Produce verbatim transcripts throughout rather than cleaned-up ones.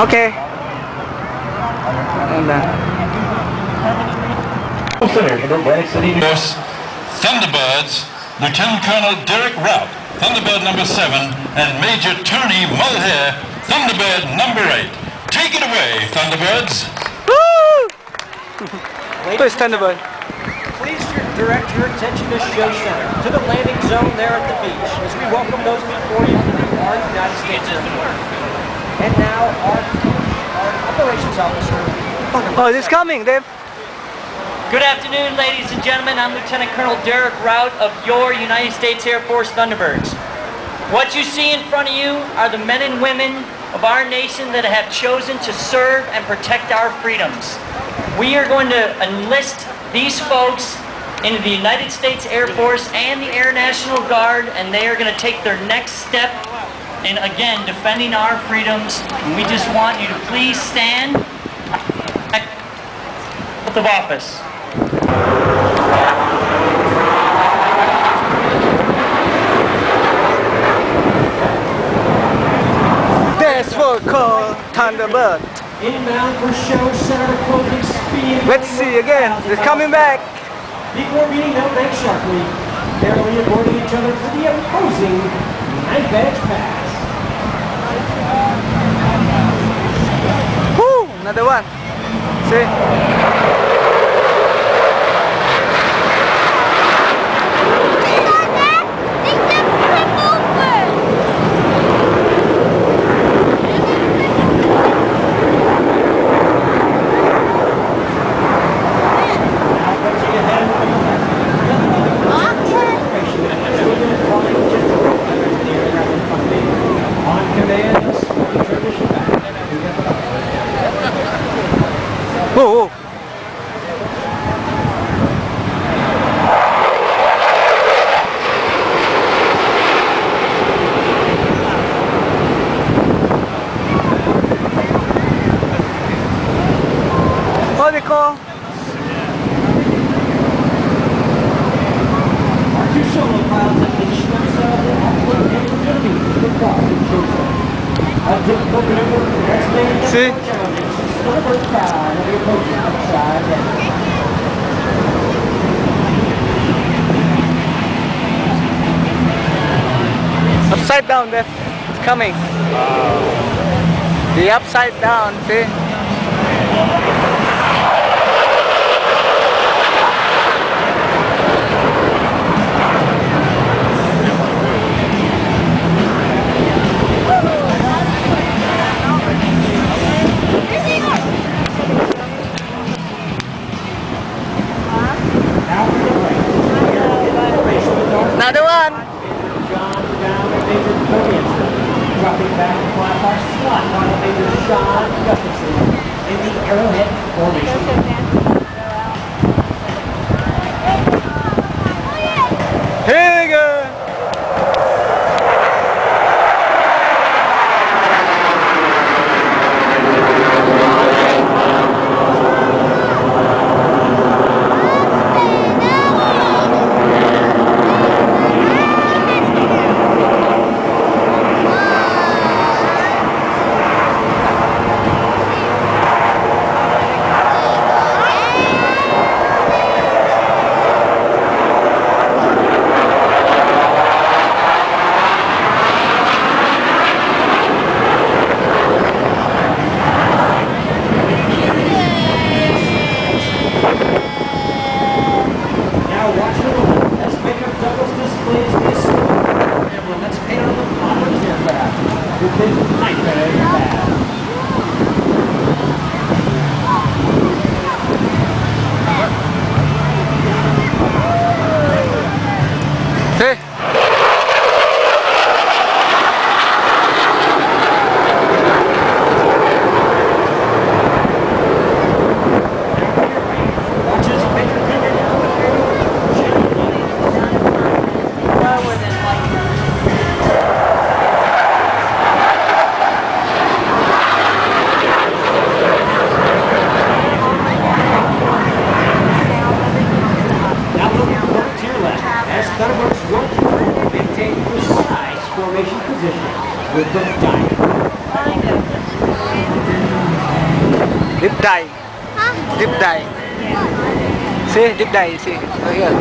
Okay. And then. Force Thunderbirds, Lieutenant Colonel Derek Rout, Thunderbird number seven, and Major Tony Mulhare, Thunderbird number eight. Take it away, Thunderbirds. Woo! Please, Thunderbird. Please direct your attention to Show Center, to the landing zone there at the beach, as we welcome those before you to our United States Air Force. And now our, our operations officer. Oh, it's coming, Dave. Good afternoon, ladies and gentlemen. I'm Lieutenant Colonel Derek Rout of your United States Air Force Thunderbirds. What you see in front of you are the men and women of our nation that have chosen to serve and protect our freedoms. We are going to enlist these folks into the United States Air Force and the Air National Guard, and they are going to take their next step in, again, defending our freedoms. And we just want you to please stand at the oath of office. That's what we call Thunderbird. Inbound for Show Center, closing speed. Let's see again. They're coming back. Before meeting, they'll bank sharply, barely avoiding each other for the opposing knife edge pass. Woo! Another one. See? Whoa, whoa. What do you call? Our two solo pilots have positioned themselves in excellent opportunity for the car to choose. A difficult maneuver for the next lane. See? Number five, of the approaching outside down. Upside down there. It's coming. Wow. The upside down, see? Another one. Dropping back to fly our slot on Major Sean Gustafson in the Arrowhead formation. Here we go. Formation position with the diamond. Deep dive. Huh? Deep dive. See, deep dive. See, right here.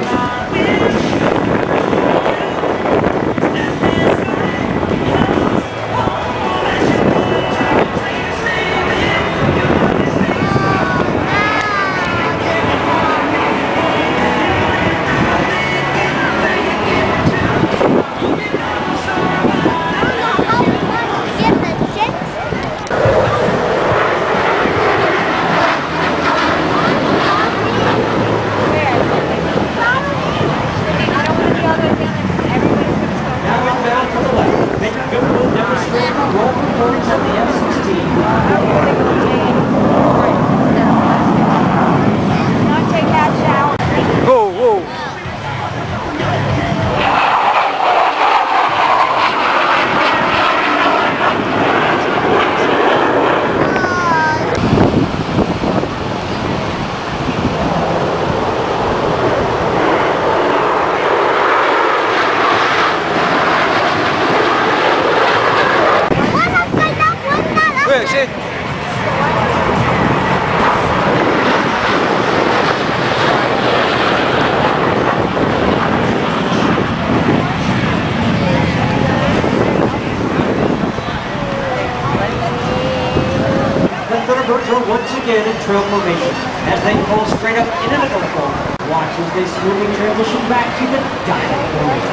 Once again in trail formation as they pull straight up in an vertical. Watch as they smoothly transition back to the dive formation.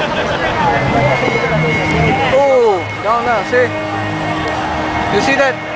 Oh, down now, see? You see that?